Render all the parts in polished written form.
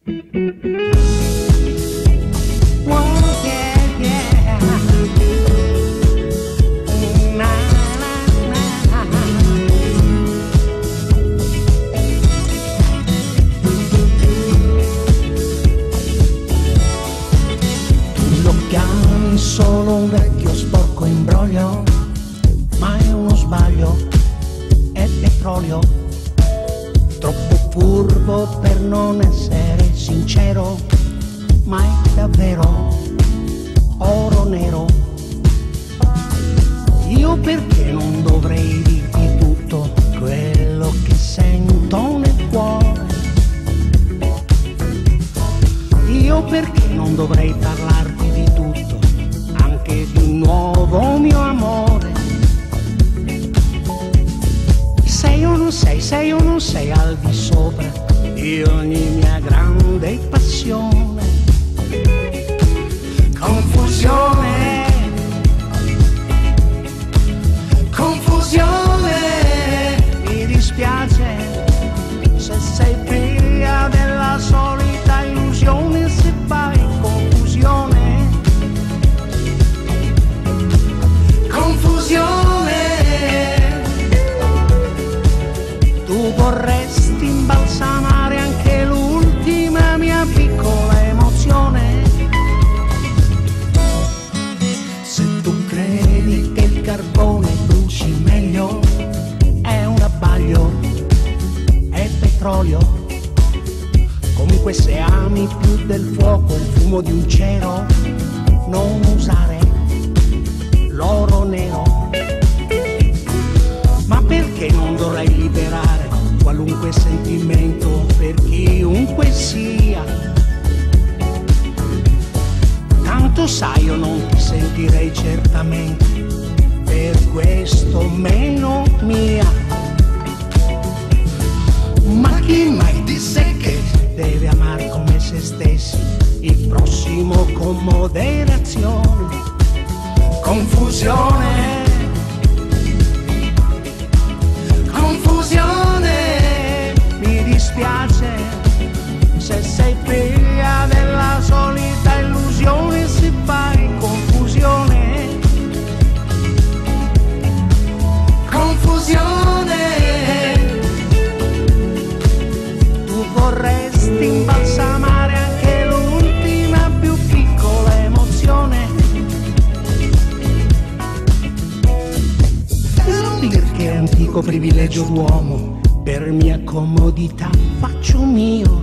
Solo un vecchio sporco imbroglio, ma è uno sbaglio, è petrolio, troppo furbo per non essere sincero, ma è davvero oro nero. Io perché non dovrei dirti tutto quello che sento nel cuore? Io perché non dovrei parlarti di tutto, di un nuovo mio amore? Sei o non sei al di sopra di ogni mia grande passione? Confusione, confusione, mi dispiace se sei figlia della solita illusione, se fai confusione. Tu vorresti imbalsamare anche l'ultima mia piccola emozione. Se tu credi che il carbone bruci meglio, è un abbaglio, è petrolio. Comunque se ami più del fuoco il fumo di un cero, non usare l'oro nero. Ma perché non dovrei liberare qualunque sentimento per chiunque sia? Tanto sai io non ti sentirei certamente per questo meno mia. Ma chi mai disse che deve amare come se stessi il prossimo con moderazione? Confusione, confusione, mi dispiace se sei figlia della solita illusione, se fai confusione, confusione. Tu vorresti imbalsamare anche l'ultima più piccola emozione. Perché antico privilegio d'uomo, per mia comodità faccio mio.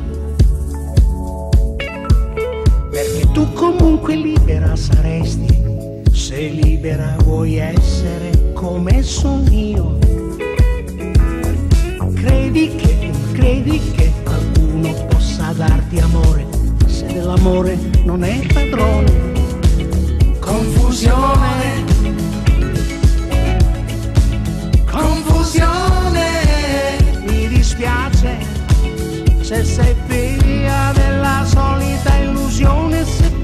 Perché tu comunque libera saresti, se libera vuoi essere come son io. Credi che qualcuno possa darti amore, se dell'amore non è padrone? Confusione, confusione, mi dispiace se sei figlia della solita illusione, se